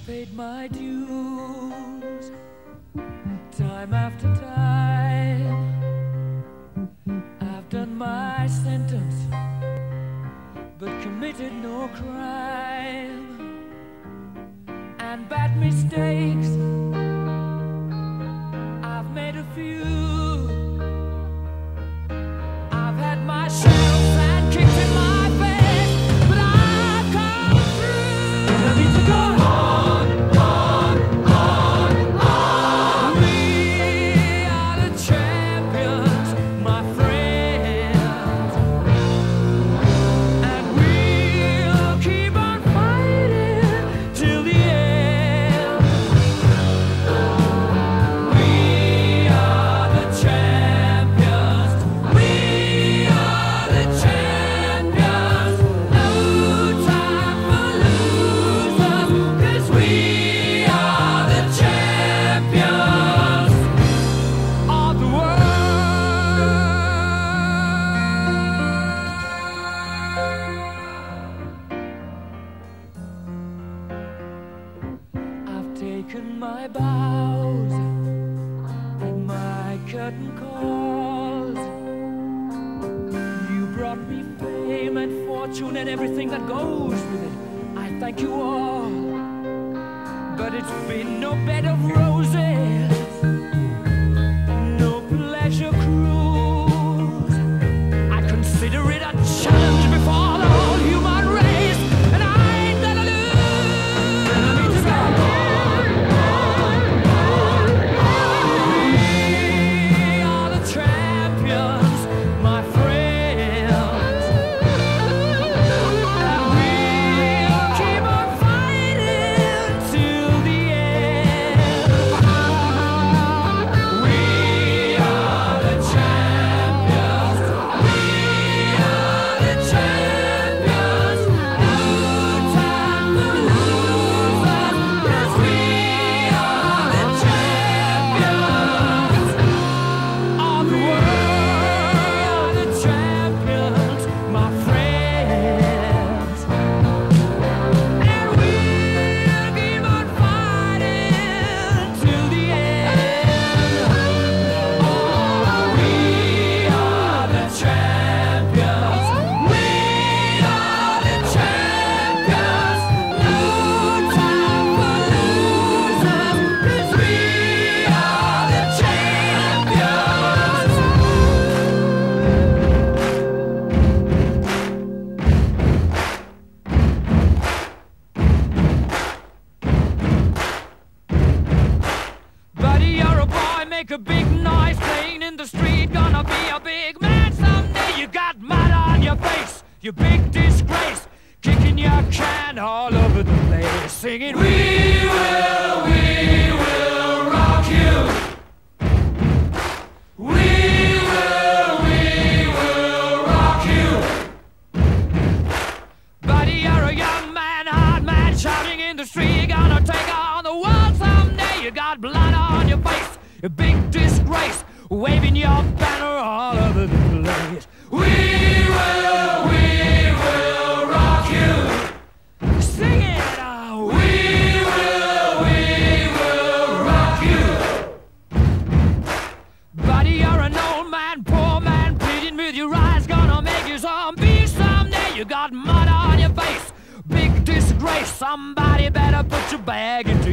paid my dues time after time. I've done my sentence but committed no crime. And bad mistakes, I've made a few. I've had my share of sand kicked in my face, but I've come through. I need to go on, on, on, on. We are the champions, my friends, and we'll keep on fighting till the end. We are the champions. We are the champions. No time for losers, 'cause we are the champions of the world. I've taken my bows and my curtain calls. You brought me fame and fortune and everything that goes with it. I thank you all, but it's been no bed of roses, no pleasure cruise. I consider it a challenge before the whole human race, and I ain't gonna lose. I need to go on, on, on, on. We are the champions, my friends, and we'll keep on fighting till the end. We are the champions. We are the champions. No time for losers, 'cause we are the champions of the world. The champions, my friends, and we'll keep on fighting till the end. Oh, we are the champions. We are the champions. No time for losers, 'cause we are the champions. Buddy, you're a boy, make a big noise, playing in the street, gonna be a big man someday. You got mud on your face, you big disgrace, kicking your can all over the place, singing, we will rock you. We will rock you. Buddy, you're a young man, hard man, shouting in the street, gonna take on the world someday. You got blood on your face, a big disgrace, waving your banner all over the place. We will rock you. Sing it out. We will rock you. Buddy, you're an old man, poor man, pleading with your eyes, gonna make you zombie someday. You got mud on your face, big disgrace, somebody better put your bag in